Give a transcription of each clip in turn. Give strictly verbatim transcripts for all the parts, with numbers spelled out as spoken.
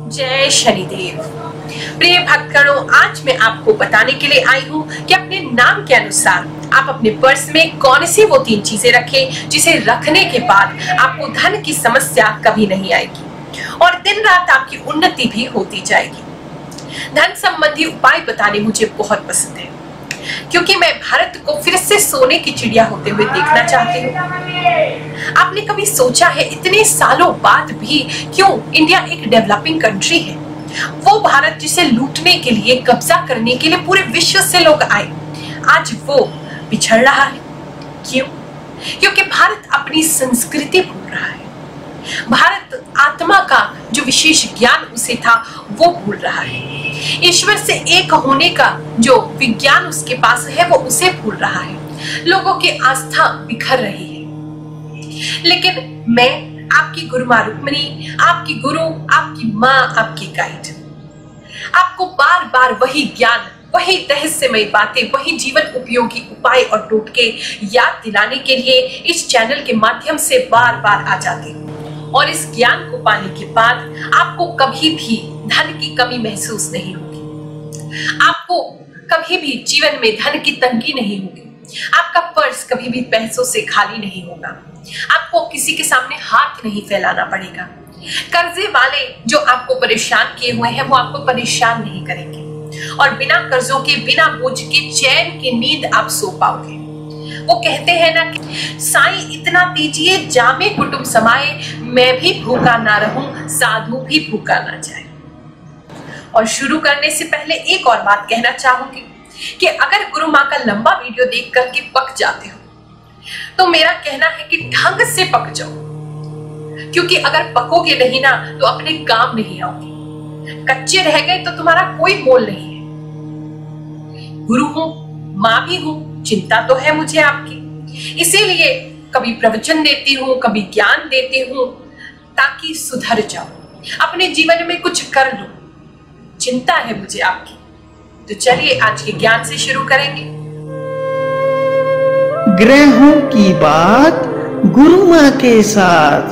जय शनिदेव। प्रिय भक्तगणों, आज मैं आपको बताने के लिए आई हूँ कि अपने नाम के अनुसार आप अपने पर्स में कौन सी वो तीन चीजें रखें जिसे रखने के बाद आपको धन की समस्या कभी नहीं आएगी और दिन रात आपकी उन्नति भी होती जाएगी। धन संबंधी उपाय बताने मुझे बहुत पसंद है क्योंकि मैं भारत को फिर से सोने की चिड़िया होते हुए देखना चाहती हूँ। आपने कभी सोचा है इतने सालों बाद भी क्यों इंडिया एक डेवलपिंग कंट्री है? वो भारत जिसे लूटने के लिए, कब्जा करने के लिए पूरे विश्व से लोग आए, आज वो पिछड़ रहा है। क्यों? क्योंकि भारत अपनी संस्कृति भूल रहा है। भारत आत्मा का जो विशेष ज्ञान उसे था वो भूल रहा है। ईश्वर से एक होने का जो विज्ञान उसके पास है वो उसे भूल रहा है। लोगों की आस्था बिखर रही है। लेकिन मैं आपकी गुरु मां रुक्मिणी, आपकी गुरु, आपकी माँ, आपकी गाइड, आपको बार बार वही ज्ञान, वही रहस्यमय बातें, वही जीवन उपयोगी उपाय और टोटके याद दिलाने के लिए इस चैनल के माध्यम से बार बार आ जाती हूँ। और इस ज्ञान को पाने के बाद आपको कभी भी धन की कमी महसूस नहीं होगी। आपको कभी भी जीवन में धन की तंगी नहीं होगी। आपका पर्स कभी भी पैसों से खाली नहीं होगा। आपको किसी के सामने हाथ नहीं फैलाना पड़ेगा। कर्जे वाले जो आपको परेशान किए हुए हैं वो आपको परेशान नहीं करेंगे और बिना कर्जों के, बिना बोझ के चैन की नींद आप सो पाओगे। वो कहते हैं ना कि साईं इतना दीजिए जामे कुटुंब समाए, मैं भी भूखा ना रहूं, साधु भी भूखा ना जाए। और शुरू करने से पहले एक और बात कहना चाहूंगी कि अगर गुरु माँ का लंबा वीडियो देख करके पक जाते हो तो मेरा कहना है कि ढंग से पक जाओ, क्योंकि अगर पकोगे नहीं ना तो अपने काम नहीं आओगे। कच्चे रह गए तो तुम्हारा कोई मोल नहीं है। गुरु हूं, माँ भी हूं, चिंता तो है मुझे आपकी, इसीलिए कभी प्रवचन देती हूँ, कभी ज्ञान देती हूँ ताकि सुधर जाओ, अपने जीवन में कुछ कर लो। चिंता है मुझे आपकी। तो चलिए आज के ज्ञान से शुरू करेंगे। ग्रहों की बात गुरु माँ के साथ।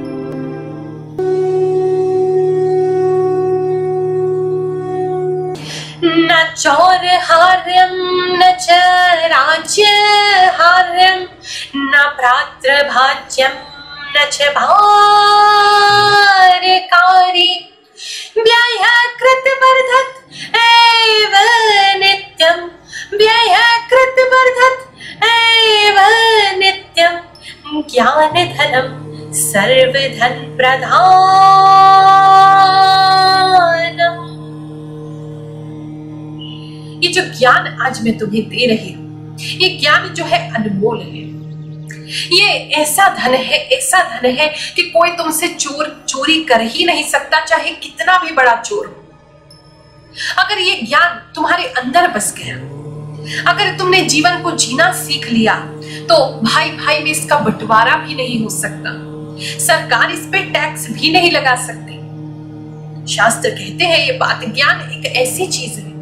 न चौर हार्यम न च राज्य हार्यम न भ्रातृ भाज्यम न च भारकारी व्यय कृत वर्धत एव नित्यम व्यय कृत वर्धत एव नित्यम ज्ञान धनम सर्वधन प्रधानम। ये जो ज्ञान आज मैं तुम्हें दे रही हूं, ये ज्ञान जो है अनमोल है। ये ऐसा धन है, ऐसा धन है कि कोई तुमसे चोर चोरी कर ही नहीं सकता, चाहे कितना भी बड़ा चोर हो। अगर ये ज्ञान तुम्हारे अंदर बस गया, अगर तुमने जीवन को जीना सीख लिया, तो भाई भाई में इसका बंटवारा भी नहीं हो सकता। सरकार इस पे टैक्स भी नहीं लगा सकती। शास्त्र कहते हैं ये बात, ज्ञान एक ऐसी चीज है,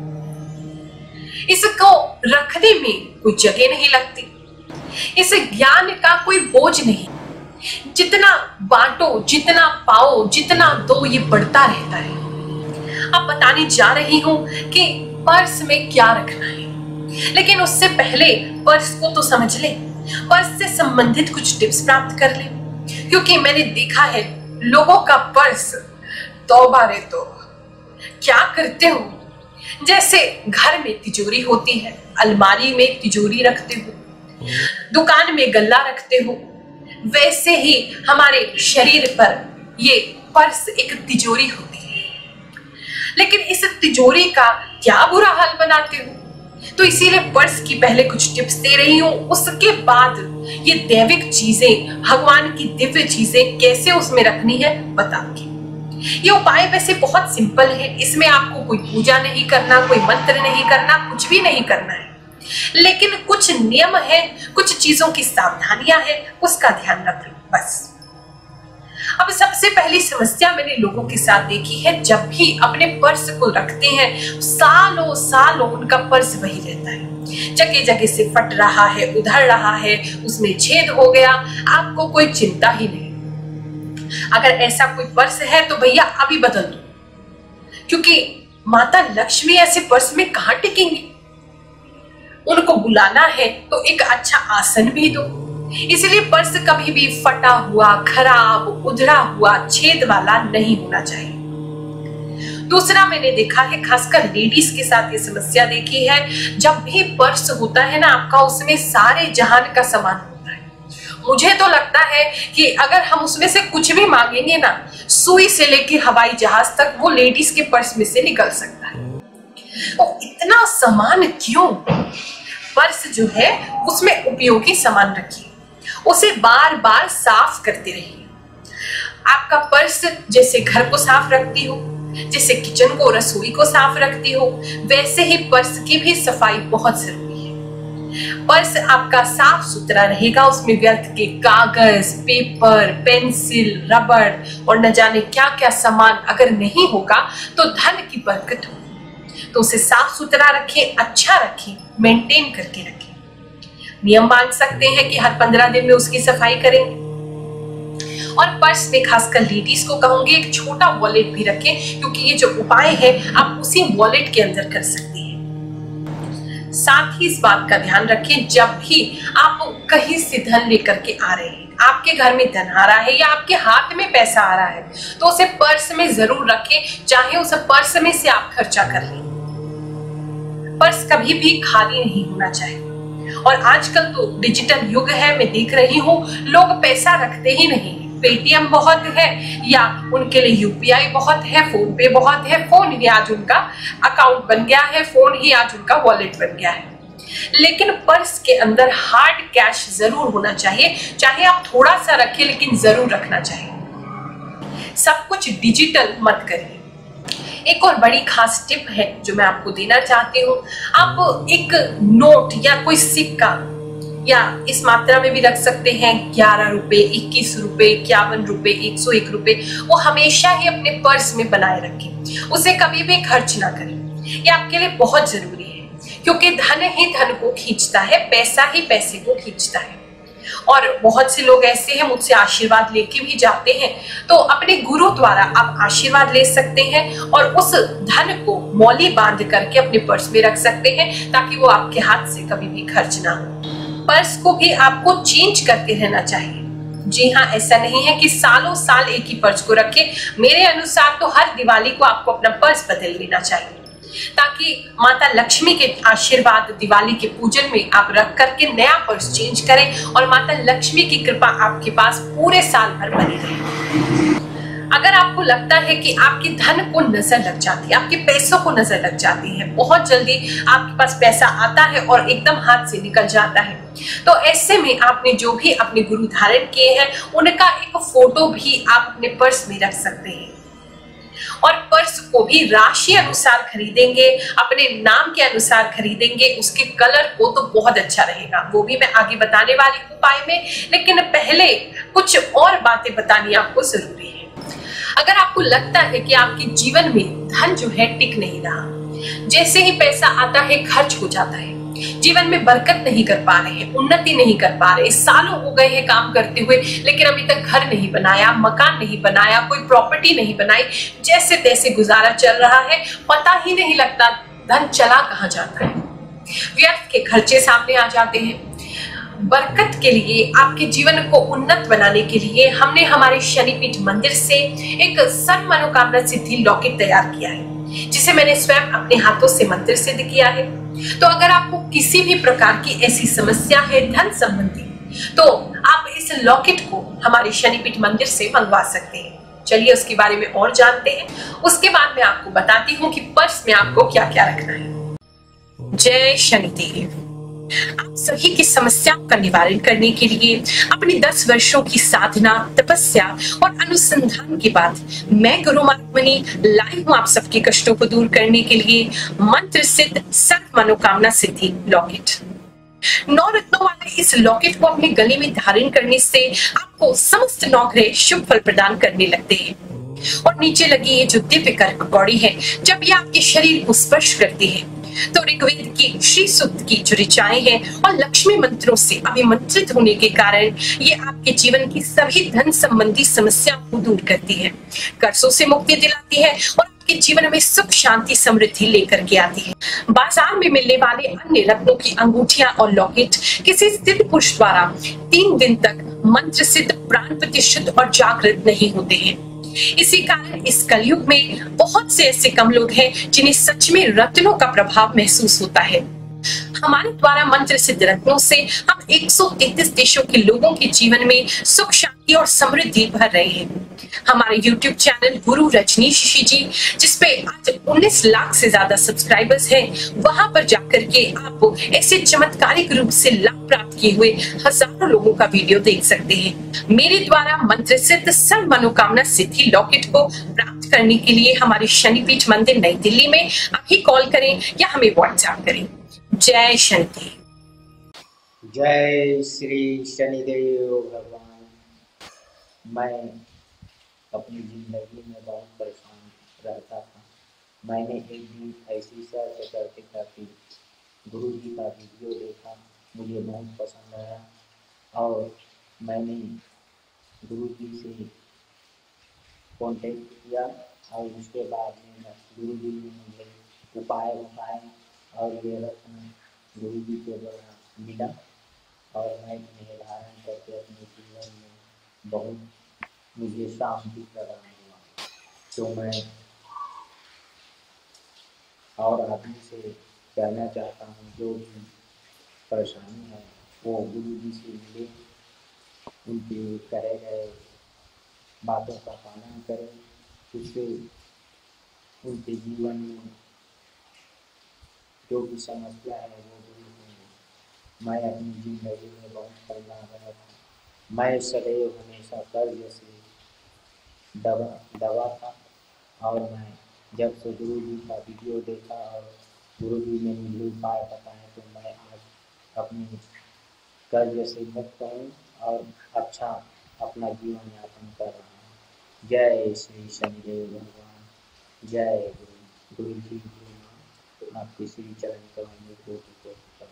इसको रखने में कोई जगह नहीं लगती। इस ज्ञान का कोई बोझ नहीं। जितना बांटो, जितना पाओ, जितना दो, ये बढ़ता रहता है। अब बताने जा रही हूं कि पर्स में क्या रखना है, लेकिन उससे पहले पर्स को तो समझ ले, पर्स से संबंधित कुछ टिप्स प्राप्त कर ले, क्योंकि मैंने देखा है लोगों का पर्स तौबा रे तो क्या करते हो। जैसे घर में तिजोरी होती है, अलमारी में तिजोरी रखते हो, दुकान में गल्ला रखते हो, वैसे ही हमारे शरीर पर ये पर्स एक तिजोरी होती है। लेकिन इस तिजोरी का क्या बुरा हाल बनाते हो, तो इसीलिए पर्स की पहले कुछ टिप्स दे रही हूं, उसके बाद ये दैविक चीजें, भगवान की दिव्य चीजें कैसे उसमें रखनी है बताऊंगी। ये उपाय वैसे बहुत सिंपल है, इसमें आपको कोई पूजा नहीं करना, कोई मंत्र नहीं करना, कुछ भी नहीं करना है, लेकिन कुछ नियम है, कुछ चीजों की सावधानियां हैं, उसका ध्यान रख लो बस। अब सबसे पहली समस्या मैंने लोगों के साथ देखी है, जब भी अपने पर्स को रखते हैं सालों सालों उनका पर्स वही रहता है, जगह जगह से फट रहा है, उधड़ रहा है, उसमें छेद हो गया, आपको कोई चिंता ही नहीं। अगर ऐसा कोई पर्स है तो भैया अभी बदल दो, क्योंकि माता लक्ष्मी ऐसे पर्स में कहां टिकेंगी। उनको बुलाना है तो एक अच्छा आसन भी दो। इसलिए पर्स कभी भी फटा हुआ, खराब, उधड़ा हुआ, छेद वाला नहीं होना चाहिए। दूसरा मैंने देखा है, खासकर लेडीज के साथ ये समस्या देखी है, जब भी पर्स होता है ना आपका, उसमें सारे जहान का सामान होता है। मुझे तो लगता है कि अगर हम उसमें से कुछ भी मांगेंगे ना, सुई से लेकर हवाई जहाज तक वो लेडीज के पर्स में से निकल सकता है। तो इतना सामान क्यों? पर्स जो है उसमें उपयोगी सामान रखिए, उसे बार बार साफ करते रहिए। आपका पर्स जैसे घर को साफ रखती हो, जैसे किचन को, रसोई को साफ रखती हो, वैसे ही पर्स की भी सफाई बहुत जरूरी है। पर्स आपका साफ सुथरा रहेगा, उसमें व्यर्थ के कागज, पेपर, पेंसिल, रबड़ और न जाने क्या क्या सामान अगर नहीं होगा तो धन की बरकत होगी। तो उसे साफ सुथरा रखें, अच्छा रखें, मेंटेन करके रखें। नियम बांध सकते हैं कि हर पंद्रह दिन में उसकी सफाई करेंगे। और पर्स में खासकर लेडीज को कहूंगी एक छोटा वॉलेट भी रखें, क्योंकि ये जो उपाय है आप उसी वॉलेट के अंदर कर सकती हैं। साथ ही इस बात का ध्यान रखें, जब भी आप कहीं से धन लेकर के आ रहे हैं, आपके घर में धन आ रहा है या आपके हाथ में पैसा आ रहा है, तो उसे पर्स में जरूर रखें, चाहे उस पर्स में से आप खर्चा कर लें। पर्स कभी भी खाली नहीं होना चाहिए। और आजकल तो डिजिटल युग है, मैं देख रही हूँ लोग पैसा रखते ही नहीं। पेटीएम बहुत है या उनके लिए यूपीआई बहुत है, फोन पे बहुत है, फोन ही आज उनका अकाउंट बन गया है, फोन ही आज उनका वॉलेट बन गया है। लेकिन पर्स के अंदर हार्ड कैश जरूर होना चाहिए, चाहे आप थोड़ा सा रखें लेकिन जरूर रखना चाहिए। सब कुछ डिजिटल मत करिए। एक और बड़ी खास टिप है जो मैं आपको देना चाहती हूँ, आप एक नोट या कोई सिक्का या इस मात्रा में भी रख सकते हैं, ग्यारह रुपए, इक्कीस रुपए, इक्यावन रुपए, एक सौ एक रुपए, वो हमेशा ही अपने पर्स में बनाए रखें, उसे कभी भी खर्च ना करें। ये आपके लिए बहुत जरूरी है, क्योंकि धन ही धन को खींचता है, पैसा ही पैसे को खींचता है। और बहुत से लोग ऐसे हैं, मुझसे आशीर्वाद लेके भी जाते हैं, तो अपने गुरु द्वारा आप आशीर्वाद ले सकते हैं और उस धन को मौली बांध करके अपने पर्स में रख सकते हैं, ताकि वो आपके हाथ से कभी भी खर्च ना हो। पर्स को भी आपको चेंज करते रहना चाहिए। जी हाँ, ऐसा नहीं है कि सालों साल एक ही पर्स को रखें। मेरे अनुसार तो हर दिवाली को आपको अपना पर्स बदल लेना चाहिए, ताकि माता लक्ष्मी के आशीर्वाद दिवाली के पूजन में आप रख करके नया पर्स चेंज करें और माता लक्ष्मी की कृपा आपके पास पूरे साल भर बनी रहे। अगर आपको लगता है कि आपके धन को नजर लग जाती है, आपके पैसों को नजर लग जाती है, बहुत जल्दी आपके पास पैसा आता है और एकदम हाथ से निकल जाता है, तो ऐसे में आपने जो भी अपने गुरु धारण किए हैं उनका एक फोटो भी आप अपने पर्स में रख सकते हैं। और पर्स को भी राशि अनुसार खरीदेंगे, अपने नाम के अनुसार खरीदेंगे, उसके कलर को तो बहुत अच्छा रहेगा। वो भी मैं आगे बताने वाली हूँ उपाय में, लेकिन पहले कुछ और बातें बतानी आपको जरूरी है। अगर आपको लगता है कि आपके जीवन में धन जो है टिक नहीं रहा, जैसे ही पैसा आता है खर्च हो जाता है, जीवन में बरकत नहीं कर पा रहे हैं, उन्नति नहीं कर पा रहे, सालों हो गए हैं काम करते हुए लेकिन अभी तक घर नहीं बनाया, मकान नहीं बनाया, कोई प्रॉपर्टी नहीं बनाई, जैसे तैसे गुजारा चल रहा है, पता ही नहीं लगता धन चला कहाँ जाता है, व्यर्थ के खर्चे सामने आ जाते हैं। बरकत के लिए, आपके जीवन को उन्नत बनाने के लिए हमने हमारे शनिपीठ मंदिर से एक सर्व मनोकामना सिद्धि लॉकेट तैयार किया है, जिसे मैंने स्वयं अपने हाथों से मंदिर सिद्ध किया है। तो अगर आपको किसी भी प्रकार की ऐसी समस्या है धन संबंधी, तो आप इस लॉकेट को हमारे शनिपीठ मंदिर से मंगवा सकते हैं। चलिए उसके बारे में और जानते हैं, उसके बाद मैं आपको बताती हूँ कि पर्स में आपको क्या क्या रखना है। जय शनिदेव। आप सभी की समस्याओं का निवारण करने के लिए अपनी दस वर्षों की साधना, तपस्या और अनुसंधान के बाद मैं गुरु मातमनी लाई हूँ आप सबके कष्टों को दूर करने के लिए मंत्र सिद्ध सर्व मनोकामना सिद्धि लॉकेट। नौ रत्नों वाले इस लॉकेट को अपने गले में धारण करने से आपको समस्त नौ ग्रह शुभ फल प्रदान करने लगते हैं। और नीचे लगी ये जो दिव्य कर्क कौड़ी है, जब ये आपके शरीर को स्पर्श करती है तो ऋग्वेद की श्री सूक्त की जो ऋचाएं हैं और लक्ष्मी मंत्रों से अभिमंत्रित होने के कारण ये आपके जीवन की सभी धन संबंधी समस्याओं को दूर करती है, कर्जों से मुक्ति दिलाती है और आपके जीवन में सुख शांति समृद्धि लेकर के आती है। बाजार में मिलने वाले अन्य रत्नों की अंगूठियां और लॉकेट किसी सिद्ध पुरुष द्वारा तीन दिन तक मंत्र सिद्ध, प्राण प्रतिष्ठित और जागृत नहीं होते हैं। इसी कारण इस कलयुग में बहुत से ऐसे कम लोग हैं जिन्हें सच में रत्नों का प्रभाव महसूस होता है। हमारे द्वारा मंत्र सिद्ध रत्नों से हम एक सौ तैंतीस देशों के लोगों के जीवन में सुख शांति और समृद्धि भर रहे हैं। हमारे यूट्यूब चैनल गुरु रजनीश ऋषि जी, जिसपे आज उन्नीस लाख से ज्यादा सब्सक्राइबर्स हैं, वहां पर जाकर के आप ऐसे चमत्कारिक रूप से लाभ प्राप्त किए हुए हजारों लोगों का वीडियो देख सकते हैं। मेरे द्वारा मंत्र सिद्ध सर्व मनोकामना सिद्धि लॉकेट को प्राप्त करने के लिए हमारे शनिपीठ मंदिर नई दिल्ली में अभी कॉल करें या हमें व्हाट्सएप करें। जय शनिदेव। जय श्री शनिदेव भगवान। मैं अपनी जिंदगी में बहुत परेशान रहता था। मैंने एक दिन ऐसी सर्च करते करते गुरु जी का वीडियो देखा, मुझे बहुत पसंद आया और मैंने गुरु जी से कॉन्टेक्ट किया और उसके बाद में गुरु जी ने मुझे उपाय बताए और ये रत्न गुरु जी के द्वारा मिला और मैं इन्हें धारण करके अपने जीवन में बहुत मुझे शांति प्रदान हुआ। तो मैं और आदमी से कहना चाहता हूँ, जो भी परेशानी है वो गुरु जी से मिले, उनके कहे गए बातों का पालन करें, उससे उनके जीवन में जो भी समस्या है वो दूर होगी। मैं अपनी जिंदगी में बहुत परेशान रहा था। मैं सदैव हमेशा कर्ज से दबा दबा था और मैं जब से गुरु जी का वीडियो देखा और गुरु जी ने मुझे उपाय बताए तो मैं आज अपने कर्ज से मुक्त हूँ और अच्छा अपना जीवन यापन कर रहा हूँ। जय श्री शनिदेव भगवान। जय गुरु गुरु जी आपकी श्री चरण करेंगे को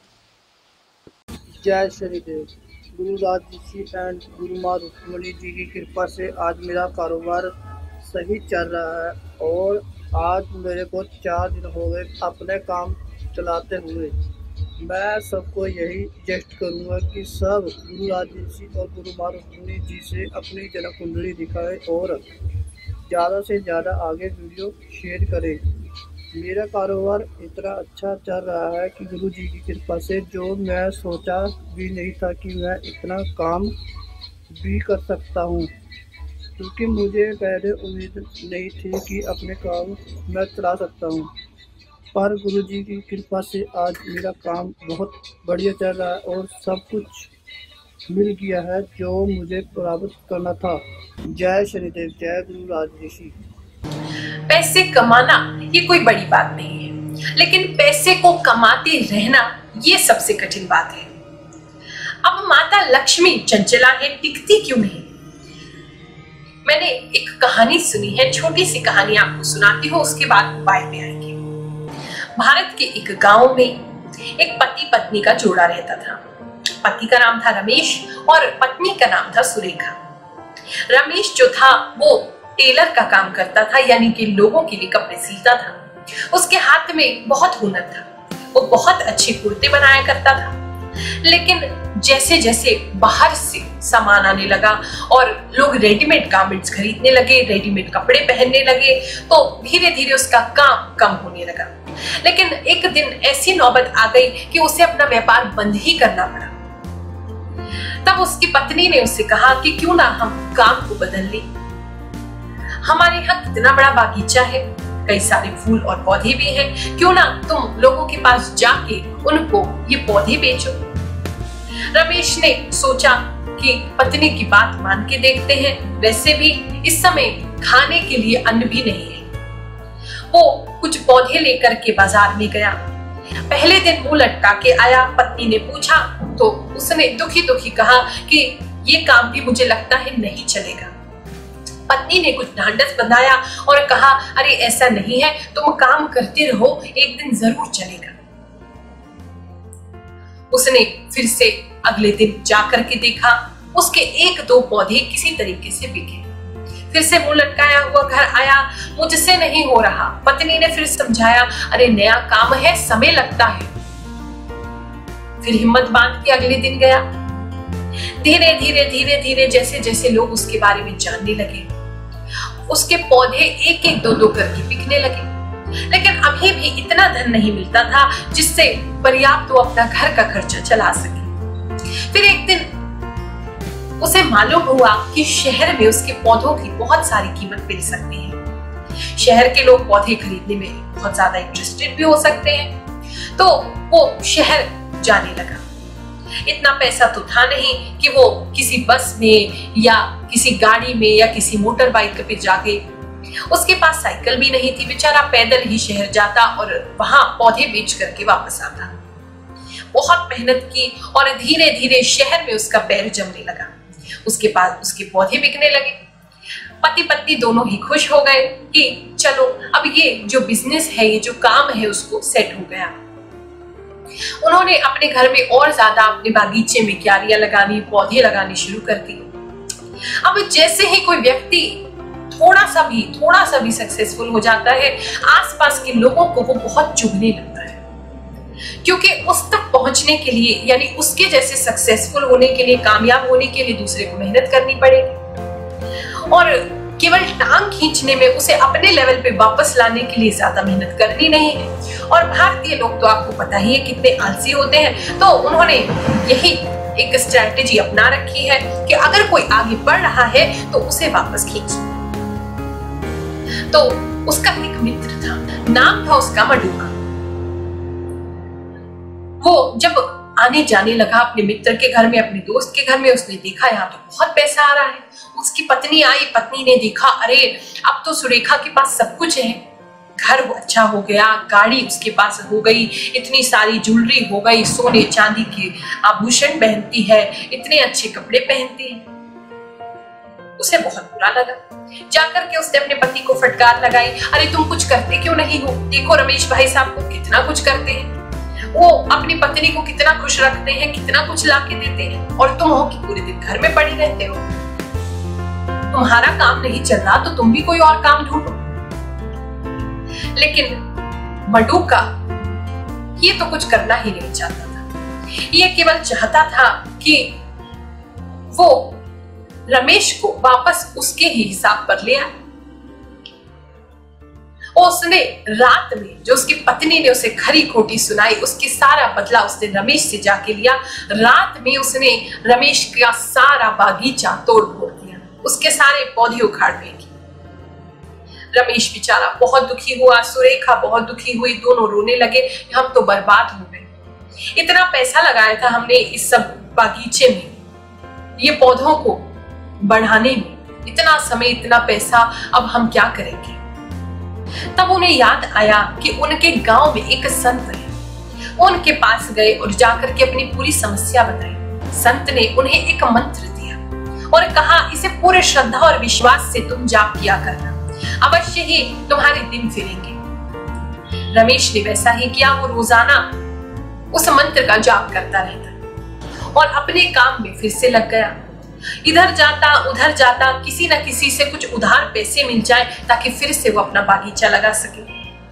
जय शनिदेव। गुरु राज ऋषि एंड गुरु माँ रुक्मणी जी की कृपा से आज मेरा कारोबार सही चल रहा है और आज मेरे को चार दिन हो गए अपने काम चलाते हुए। मैं सबको यही सजेस्ट करूँगा कि सब गुरु राज ऋषि और गुरु माँ रुक्मणी जी से अपनी जन्म कुंडली दिखाए और ज़्यादा से ज़्यादा आगे वीडियो शेयर करें। मेरा कारोबार इतना अच्छा चल रहा है कि गुरु जी की कृपा से जो मैं सोचा भी नहीं था कि मैं इतना काम भी कर सकता हूँ, क्योंकि मुझे पहले उम्मीद नहीं थी कि अपने काम मैं चला सकता हूँ। पर गुरु जी की कृपा से आज मेरा काम बहुत बढ़िया चल रहा है और सब कुछ मिल गया है जो मुझे प्राप्त करना था। जय शनिदेव। जय गुरु राज ऋषि। पैसे कमाना ये कोई बड़ी बात नहीं है, लेकिन पैसे को कमाते रहना ये सबसे कठिन बात है। अब माता लक्ष्मी चंचला है, टिकती क्यों नहीं? मैंने एक कहानी सुनी है, छोटी सी कहानी आपको सुनाती हूँ, उसके बाद उपाय पे आएंगे। भारत के एक गांव में एक पति पत्नी का जोड़ा रहता था। पति का नाम था रमेश और पत्नी का नाम था सुरेखा। रमेश जो था वो टेलर का काम करता था, यानी कि लोगों के लिए कपड़े सिलता था। उसके हाथ में बहुत हुनर था, वो बहुत अच्छे कुर्ते बनाया करता था। लेकिन जैसे जैसे बाहर से सामान आने लगा और लोग रेडीमेड गारमेंट्स खरीदने लगे, रेडीमेड कपड़े पहनने लगे, तो धीरे धीरे उसका काम कम होने लगा। लेकिन एक दिन ऐसी नौबत आ गई कि उसे अपना व्यापार बंद ही करना पड़ा। तब उसकी पत्नी ने उससे कहा कि क्यों ना हम काम को बदल लें। हमारे यहाँ कितना बड़ा बागीचा है, कई सारे फूल और पौधे भी हैं, क्यों ना तुम लोगों के पास जाके उनको ये पौधे बेचो। रमेश ने सोचा कि पत्नी की बात मान के देखते हैं, वैसे भी इस समय खाने के लिए अन्न भी नहीं है। वो कुछ पौधे लेकर के बाजार में गया। पहले दिन मुंह लटका के आया। पत्नी ने पूछा तो उसने दुखी दुखी कहा कि ये काम भी मुझे लगता है नहीं चलेगा। पत्नी ने कुछ ढांढस बंधाया और कहा, अरे ऐसा नहीं है, तुम काम करते रहो, एक दिन जरूर चलेगा। उसने फिर से अगले दिन जाकर के देखा, उसके एक दो पौधे किसी तरीके से बिके। फिर से मुंह लटकाया हुआ घर आया, मुझसे नहीं हो रहा। पत्नी ने फिर समझाया, अरे नया काम है, समय लगता है। फिर हिम्मत बांध के अगले दिन गया। धीरे धीरे धीरे धीरे जैसे जैसे लोग उसके बारे में जानने लगे, उसके पौधे एक एक दो दो करके बिकने लगे। लेकिन अभी भी इतना धन नहीं मिलता था जिससे पर्याप्त वो अपना घर का खर्चा चला सके। फिर एक दिन उसे मालूम हुआ कि शहर में उसके पौधों की बहुत सारी कीमत मिल सकती है। शहर के लोग पौधे खरीदने में बहुत ज्यादा इंटरेस्टेड भी हो सकते हैं। तो वो शहर जाने लगा। इतना पैसा तो था नहीं कि वो किसी बस में या किसी गाड़ी में या किसी मोटर बाइक पे जाके, उसके पास साइकिल भी नहीं थी। बेचारा पैदल ही शहर जाता और वहां पौधे बेच करके वापस आता। बहुत मेहनत की और धीरे धीरे शहर में उसका पैर जमने लगा। उसके पास उसके पौधे बिकने लगे। पति पत्नी दोनों ही खुश हो गए कि चलो अब ये जो बिजनेस है, ये जो काम है, उसको सेट हो गया। उन्होंने अपने घर में और ज्यादा अपने बागीचे में क्यारियां लगानी, पौधे लगाने शुरू कर दिए। अब जैसे ही कोई व्यक्ति थोड़ा सा भी थोड़ा सा भी सक्सेसफुल हो जाता है, आसपास के लोगों को वो बहुत चुभने लगता है, क्योंकि उस तक पहुंचने के लिए यानी उसके जैसे सक्सेसफुल होने के लिए, कामयाब होने के लिए दूसरे को मेहनत करनी पड़ेगी। और केवल टांग खींचने में उसे अपने लेवल पे वापस लाने के लिए ज्यादा मेहनत करनी नहीं है। और भारतीय लोग तो आपको पता ही है कितने आलसी होते हैं। तो उन्होंने यही एक स्ट्रैटेजी अपना रखी है कि अगर कोई आगे बढ़ रहा है तो उसे वापस खींच। तो उसका एक मित्र था, नाम था उसका मडूका। वो जब आने जाने लगा अपने मित्र के घर में, अपने दोस्त के घर में, उसने देखा यहाँ तो बहुत पैसा आ रहा है। उसकी पत्नी आई, पत्नी ने देखा, अरे अब तो सुरेखा के पास सब कुछ है, घर वो अच्छा हो गया, गाड़ी उसके पास हो गई, इतनी सारी ज्वेलरी हो गई, सोने चांदी के आभूषण पहनती है, इतने अच्छे कपड़े पहनती है। उसे बहुत बुरा लगा। जाकर के उसने अपने पति को फटकार लगाई, अरे तुम कुछ करते क्यों नहीं हो? देखो रमेश भाई साहब को कितना कुछ करते हैं, वो अपनी पत्नी को कितना खुश रखते हैं, कितना कुछ ला के देते हैं, और तुम हो कि पूरे दिन घर में पड़ी रहते हो। तुम्हारा काम नहीं चल रहा तो तुम भी कोई और काम ढूंढो। लेकिन मडूका ये तो कुछ करना ही नहीं चाहता था। ये केवल चाहता था कि वो रमेश को वापस उसके ही हिसाब पर ले आए। उसने रात में जो उसकी पत्नी ने उसे खरी खोटी सुनाई, उसकी सारा बदला उसने रमेश से जाके लिया। रात में उसने रमेश का सारा बागीचा तोड़ फोड़ दिया, उसके सारे पौधे उखाड़ फेंके। रमेश बेचारा बहुत दुखी हुआ, सुरेखा बहुत दुखी हुई, दोनों रोने लगे, हम तो बर्बाद हो गए। इतना पैसा लगाया था हमने इस सब बागीचे में, ये पौधों को बढ़ाने में, इतना समय, इतना पैसा, अब हम क्या करेंगे? तब उन्हें याद आया कि उनके गांव में एक संत है। उनके पास गए और जाकर के अपनी पूरी समस्या बताई। संत ने उन्हें एक मंत्र दिया और कहा, इसे पूरे श्रद्धा और विश्वास से तुम जाप किया करना, अवश्य ही तुम्हारे दिन फिरेंगे। रमेश ने वैसा ही किया। वो रोजाना उस मंत्र का जाप करता रहता और अपने काम में फिर से लग गया। इधर जाता उधर जाता, किसी न किसी से कुछ उधार पैसे मिल जाए ताकि फिर से वो अपना बागीचा लगा सके।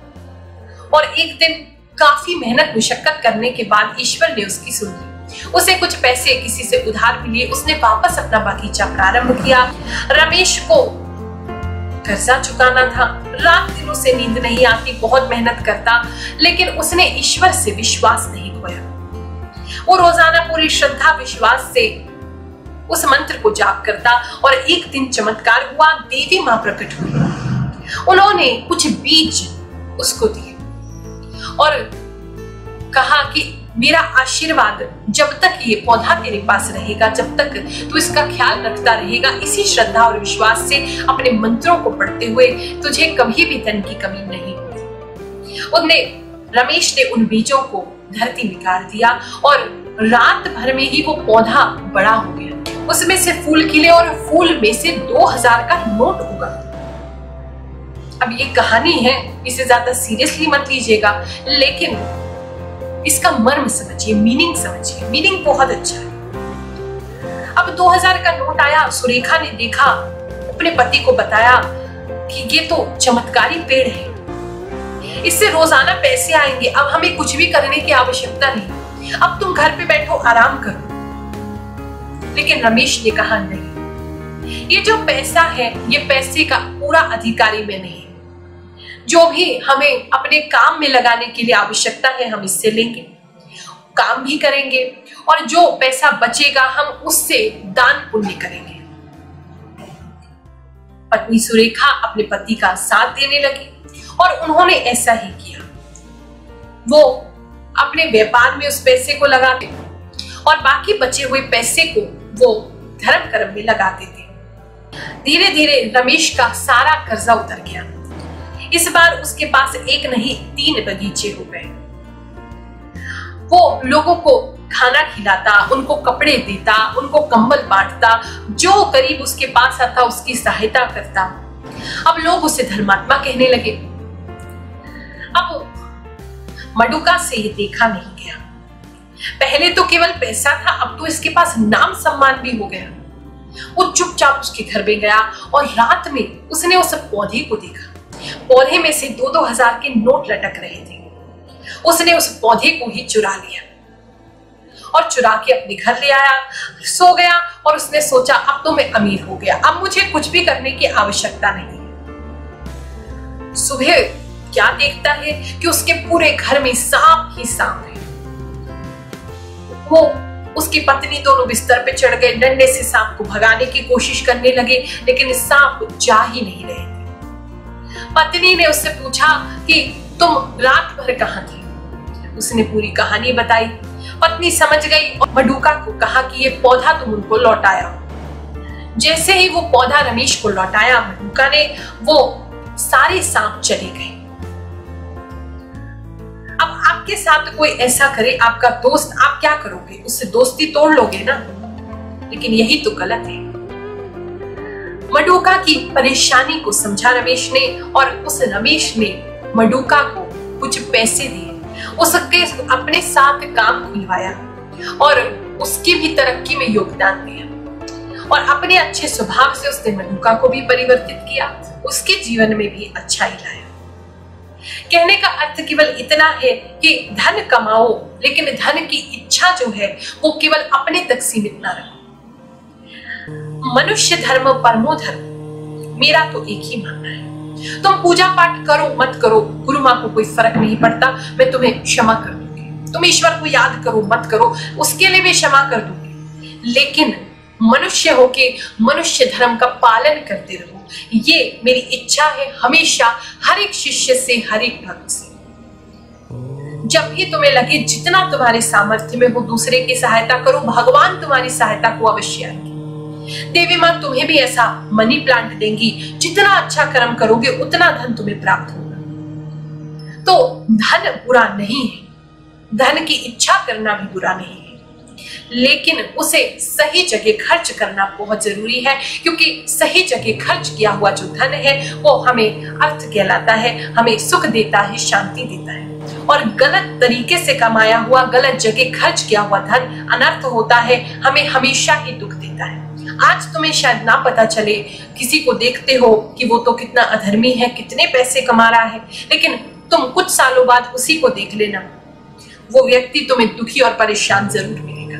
और एक दिन काफी मेहनत मुशक्कत करने के बाद ईश्वर ने उसकी सुन ली। उसे कुछ पैसे किसी से उधार मिले, उसने वापस अपना बागीचा प्रारंभ किया। रमेश को कर्जा चुकाना था, रात दिन उसे नींद नहीं आती, बहुत मेहनत करता, लेकिन उसने ईश्वर से विश्वास नहीं खोया। वो रोजाना पूरी श्रद्धा विश्वास से उस मंत्र को जाप करता और एक दिन चमत्कार हुआ, देवी मां प्रकट हुई। उन्होंने कुछ बीज उसको दिए और कहा कि मेरा आशीर्वाद जब तक ये पौधा तेरे पास रहेगा, जब तक तू इसका ख्याल रखता रहेगा, इसी श्रद्धा और विश्वास से अपने मंत्रों को पढ़ते हुए, तुझे कभी भी धन की कमी नहीं होगी। उनने रमेश ने उन बीजों को धरती में गाड़ दिया और रात भर में ही वो पौधा बड़ा हो गया। उसमें से फूल खिले और फूल में से दो हजार का नोट उगा। अब ये कहानी है, इसे ज्यादा सीरियसली मत लीजिएगा, लेकिन इसका मर्म समझिए, मीनिंग समझिए। मीनिंग बहुत अच्छा है। अब दो हजार का नोट आया, सुरेखा ने देखा, अपने पति को बताया कि ये तो चमत्कारी पेड़ है, इससे रोजाना पैसे आएंगे, अब हमें कुछ भी करने की आवश्यकता नहीं, अब तुम घर पे बैठो आराम करो। लेकिन रमेश ने कहा नहीं, ये जो पैसा है ये पैसे का पूरा अधिकारी मैं नहीं, जो भी हमें अपने काम में लगाने के लिए आवश्यकता है हम इससे लेंगे, काम भी करेंगे और जो पैसा बचेगा हम उससे दान पुण्य करेंगे। पत्नी सुरेखा अपने पति का साथ देने लगी और उन्होंने ऐसा ही किया। वो अपने व्यापार में उस पैसे को लगाते और बाकी बचे हुए पैसे को वो धर्म कर्म में लगाते थे। धीरे धीरे रमेश का सारा कर्जा उतर गया। इस बार उसके पास एक नहीं तीन बगीचे हो गए। वो लोगों को खाना खिलाता, उनको कपड़े देता, उनको कंबल बांटता, जो गरीब उसके पास आता उसकी सहायता करता। अब लोग उसे धर्मात्मा कहने लगे। अब मडुका से ये देखा नहीं गया। पहले तो केवल पैसा था, अब तो इसके पास नाम सम्मान भी हो गया। वो चुपचाप उसके घर में गया और रात में उसने उस पौधे को देखा। पौधे में से दो दो हजार के नोट लटक रहे थे। उसने उस पौधे को ही चुरा लिया और चुरा के अपने घर ले आया, सो गया और उसने सोचा अब तो मैं अमीर हो गया, अब मुझे कुछ भी करने की आवश्यकता नहीं है। सुबह क्या देखता है कि उसके पूरे घर में सांप ही सांप है। वो उसकी पत्नी दोनों बिस्तर पे चढ़ गए, डंडे से सांप को भगाने की कोशिश करने लगे, लेकिन सांप जा ही नहीं रहे थे। पत्नी ने उससे पूछा कि तुम रात भर कहां थे? उसने पूरी कहानी बताई। पत्नी समझ गई और मडुका को कहा कि ये पौधा तुम उनको लौटाया। जैसे ही वो पौधा रमेश को लौटाया मडुका ने, वो सारे सांप चले गए। अब आपके साथ कोई ऐसा करे, आपका दोस्त, आप क्या करोगे? उससे दोस्ती तोड़ लोगे ना? लेकिन यही तो गलत है। मडुका की परेशानी को समझा रमेश ने और उस रमेश ने मडुका को कुछ पैसे दिए, उसके अपने साथ काम खुलवाया और उसकी भी तरक्की में योगदान दिया और अपने अच्छे स्वभाव से उसने मडुका को भी परिवर्तित किया, उसके जीवन में भी अच्छाई लाया। कहने का अर्थ केवल इतना है कि धन कमाओ, लेकिन धन की इच्छा जो है वो केवल अपने तक सीमित ना रखो। मनुष्य धर्म परमो धर्म, मेरा तो एक ही मानना है। तुम पूजा पाठ करो मत करो, गुरु माँ को कोई फर्क नहीं पड़ता, मैं तुम्हें क्षमा कर दूंगी। तुम ईश्वर को याद करो मत करो, उसके लिए मैं क्षमा कर दूंगी, लेकिन मनुष्य होके मनुष्य धर्म का पालन करते रहो, ये मेरी इच्छा है हमेशा हर एक शिष्य से, हर एक भक्त से। जब भी तुम्हें लगे जितना तुम्हारे सामर्थ्य में हो दूसरे की सहायता करो, भगवान तुम्हारी सहायता को अवश्य आएंगे। देवी माँ तुम्हें भी ऐसा मनी प्लांट देंगी, जितना अच्छा कर्म करोगे उतना धन तुम्हें प्राप्त होगा। तो धन बुरा नहीं है, धन की इच्छा करना भी बुरा नहीं है, लेकिन उसे सही जगह खर्च करना बहुत जरूरी है, क्योंकि सही जगह खर्च किया हुआ जो धन है वो हमें अर्थ कहलाता है, हमें सुख देता है, शांति देता है। और गलत तरीके से कमाया हुआ, गलत जगह खर्च किया हुआ धन अनर्थ होता है, हमें हमेशा ही दुख देता है। आज तुम्हें शायद ना पता चले, किसी को देखते हो कि वो तो कितना अधर्मी है, कितने पैसे कमा रहा है, लेकिन तुम कुछ सालों बाद उसी को देख लेना, वो व्यक्ति तुम्हें दुखी और परेशान जरूर मिलेगा।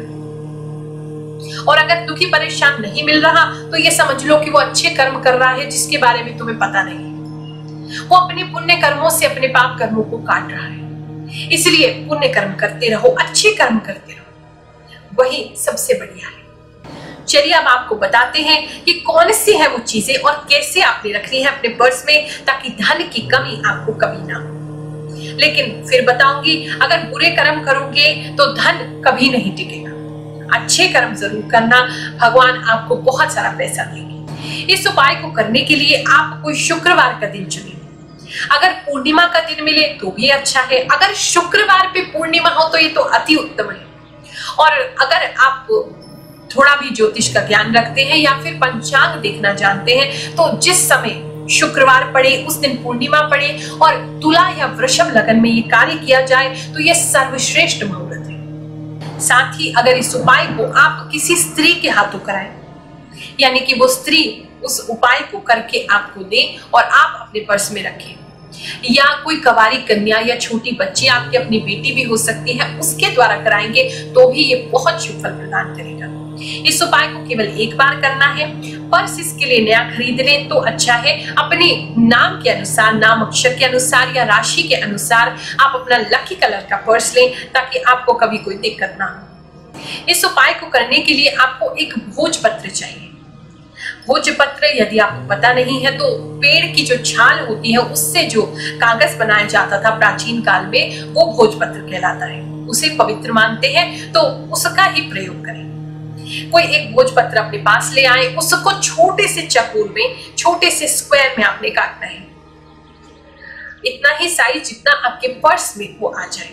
और अगर दुखी परेशान नहीं मिल रहा तो ये समझ लो कि वो अच्छे कर्म कर रहा है जिसके बारे में तुम्हें पता नहीं। वो अपने पुण्य कर्मों से अपने पाप कर्मों को काट रहा है। इसलिए पुण्य कर्म करते रहो, अच्छे कर्म करते रहो, वही सबसे बढ़िया है। चलिए अब आपको बताते हैं कि कौन सी है वो चीजें और कैसे आपने रखनी है अपने पर्स में, ताकि धन की कमी आपको कभी ना हो। लेकिन फिर बताऊंगी, अगर बुरे कर्म करोगे तो धन कभी नहीं टिकेगा। अच्छे कर्म जरूर करना, भगवान आपको बहुत सारा पैसा देंगे। इस उपाय को करने के लिए आप कोई शुक्रवार का दिन चुनिए। अगर पूर्णिमा का दिन मिले तो भी अच्छा है, अगर शुक्रवार पे पूर्णिमा हो तो ये तो अति उत्तम है। और अगर आप थोड़ा भी ज्योतिष का ज्ञान रखते हैं या फिर पंचांग देखना जानते हैं, तो जिस समय शुक्रवार पड़े उस दिन पूर्णिमा पड़े और तुला या वृषभ लगन में ये कार्य किया जाए तो ये सर्वश्रेष्ठ मुहूर्त है। साथ ही अगर इस उपाय को आप किसी स्त्री के हाथों कराएं, यानी कि वो स्त्री उस उपाय को करके आपको दे और आप अपने पर्स में रखें। या कोई कवारी कन्या या छोटी बच्ची, आपकी अपनी बेटी भी हो सकती है, उसके द्वारा कराएंगे तो भी ये बहुत शुभ फल प्रदान करेगा। इस उपाय को केवल एक बार करना है। पर्स इसके लिए नया खरीद लें तो अच्छा है। अपने नाम के अनुसार, नाम अक्षर के अनुसार या राशि के अनुसार आप अपना लकी कलर का पर्स लें ताकि आपको कभी कोई दिक्कत ना हो। इस उपाय को करने के लिए आपको एक भोजपत्र चाहिए। भोजपत्र यदि आपको पता नहीं है तो पेड़ की जो छाल होती है उससे जो कागज बनाया जाता था प्राचीन काल में, वो भोजपत्र कहलाता है। उसे पवित्र मानते हैं तो उसका ही प्रयोग करें। कोई एक भोजपत्र अपने पास ले आए, उसको छोटे से चकोर में, छोटे से स्क्वायर में आपने काटना है। इतना ही साइज जितना आपके पर्स में वो आ जाए।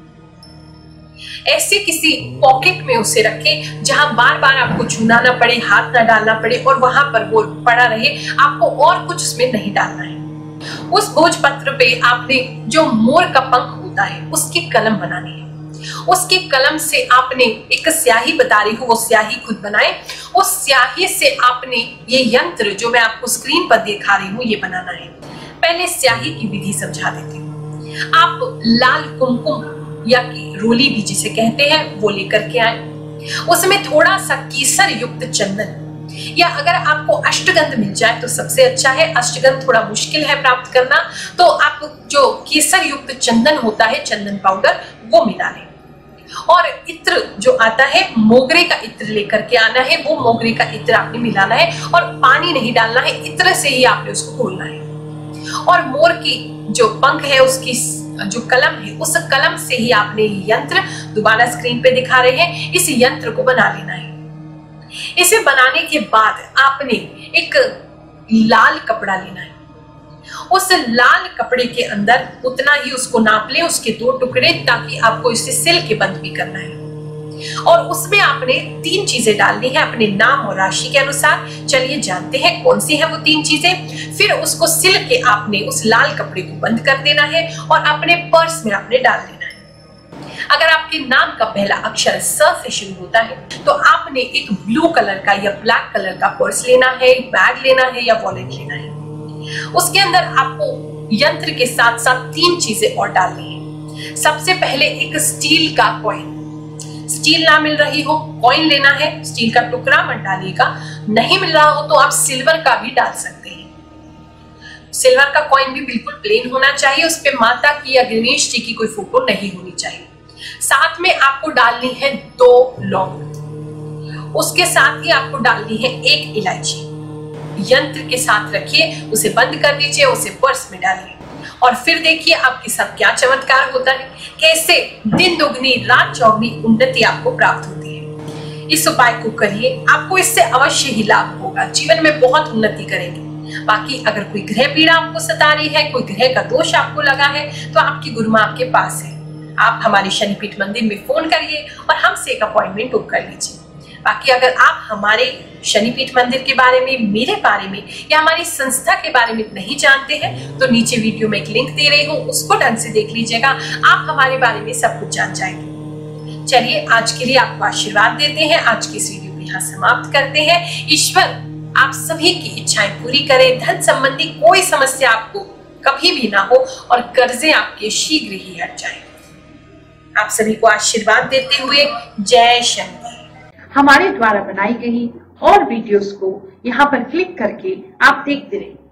ऐसे किसी पॉकेट में उसे रखें जहां बार बार आपको छूना ना पड़े, हाथ ना डालना पड़े और वहां पर वो पड़ा रहे। आपको और कुछ उसमें नहीं डालना है। उस भोजपत्र पे आपने जो मोर का पंख होता है उसकी कलम बनानी है। उसके कलम से आपने एक स्याही बता रही हूँ, वो स्याही खुद बनाए। उस स्याही से आपने ये यंत्र जो मैं आपको स्क्रीन पर दिखा रही हूँ ये बनाना है। पहले स्याही की विधि समझा देती हूँ। आप लाल कुमकुम या कि रोली भी जिसे कहते हैं वो लेकर के आए। उसमें थोड़ा सा केसर युक्त चंदन, या अगर आपको अष्टगंध मिल जाए तो सबसे अच्छा है। अष्टगंध थोड़ा मुश्किल है प्राप्त करना, तो आप जो केसर युक्त चंदन होता है, चंदन पाउडर, वो मिला लें। और इत्र जो आता है, मोगरे का इत्र लेकर के आना है। वो मोगरे का इत्र आपने मिलाना है और पानी नहीं डालना है, इत्र से ही आपने उसको घोलना है। और मोर की जो पंख है उसकी जो कलम है, उस कलम से ही आपने यंत्र, दोबारा स्क्रीन पे दिखा रहे हैं, इस यंत्र को बना लेना है। इसे बनाने के बाद आपने एक लाल कपड़ा लेना है। उस लाल कपड़े के अंदर उतना ही उसको नाप लें, उसके दो टुकड़े, ताकि आपको इसे सिल के बंद भी करना है। और उसमें आपने तीन चीजें डालनी है अपने नाम और राशि के अनुसार। चलिए जानते हैं कौन सी है वो तीन चीजें। फिर उसको सिल के आपने उस लाल कपड़े को बंद कर देना है और अपने पर्स में आपने डाल देना है। अगर आपके नाम का पहला अक्षर स से शुरू होता है तो आपने एक ब्लू कलर का या ब्लैक कलर का पर्स लेना है, बैग लेना है या वॉलेट लेना है। उसके अंदर आपको यंत्र के साथ साथ तीन चीजें और डालनी है। सबसे पहले एक स्टील का कॉइन, स्टील ना मिल रही हो कॉइन लेना है, स्टील का टुकड़ा मत डालिएगा। नहीं मिल रहा हो तो आप सिल्वर का भी डाल सकते हैं। सिल्वर का कॉइन भी बिल्कुल प्लेन होना चाहिए, उस पे माता की या गणेश जी की कोई फोटो नहीं होनी चाहिए। साथ में आपको डालनी है दो लौंग, उसके साथ ही आपको डालनी है एक इलायची। यंत्र के साथ रखिए, उसे बंद कर दीजिए, उसे पर्स में डालिए और फिर देखिए आपके साथ क्या चमत्कार होता है, कैसे दिन दोगुनी रात चौगुनी उन्नति आपको प्राप्त होती है। इस उपाय को करिए, आपको इससे अवश्य ही लाभ होगा, जीवन में बहुत उन्नति करेंगे। बाकी अगर कोई ग्रह पीड़ा आपको सता रही है, कोई ग्रह का दोष आपको लगा है, तो आपकी गुरु मां आपके पास है। आप हमारे शनिपीठ मंदिर में फोन करिए और हमसे एक अपॉइंटमेंट बुक कर लीजिए। बाकी अगर आप हमारे शनिपीठ मंदिर के बारे में, मेरे बारे में या हमारी संस्था के बारे में नहीं जानते हैं तो नीचे वीडियो में एक लिंक दे रही हूँ, उसको ढंग से देख लीजिएगा, आप हमारे बारे में सब कुछ जान जाएंगे। चलिए आज के लिए आपको आशीर्वाद देते हैं, आज की इस वीडियो को यहाँ समाप्त करते हैं। ईश्वर आप सभी की इच्छाएं पूरी करें, धन संबंधी कोई समस्या आपको कभी भी ना हो और कर्जे आपके शीघ्र ही हट जाए। आप सभी को आशीर्वाद देते हुए जय शंकर। हमारे द्वारा बनाई गई और वीडियोस को यहाँ पर क्लिक करके आप देखते रहें।